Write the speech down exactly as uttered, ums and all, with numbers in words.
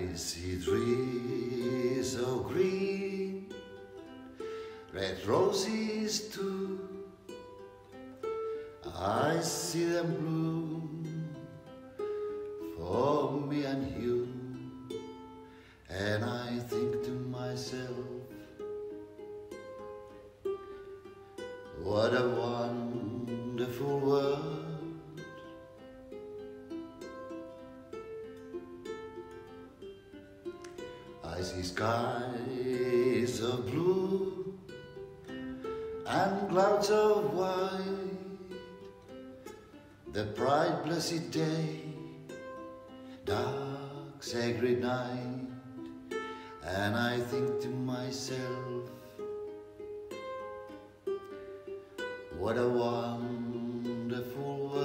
I see trees so green, red roses too. I see them bloom for me and you, and I think to myself, what a wonderful world. I see skies of blue and clouds of white, the bright blessed day, dark sacred night, and I think to myself, what a wonderful world.